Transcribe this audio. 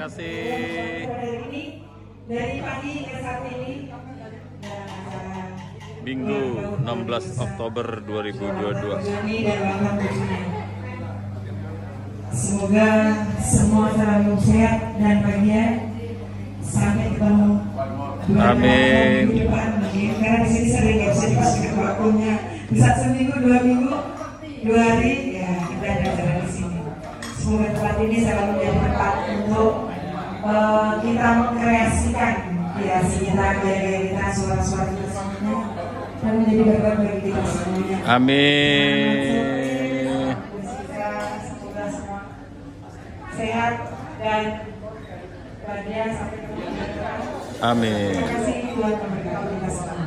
kasih. Dari pagi ke saat ini. Minggu 16 Oktober 2022. Semoga semua selalu sehat dan bahagia sampai ketemu. Amin. Karena di sini sering ya, bisa dikasih waktunya bisa seminggu, 2 minggu, 2 hari ya kita ada acara di sini. Semoga tempat ini selalu menjadi tempat untuk kita mengkreasikan kreasi kita, gaya kita, suara-suara kita semuanya dan menjadi berkat bagi kita semuanya. Amin. Semoga semua sehat dan bahagia sampai ketemu. Amin. Terima kasih Tuhan memberkati kita semua.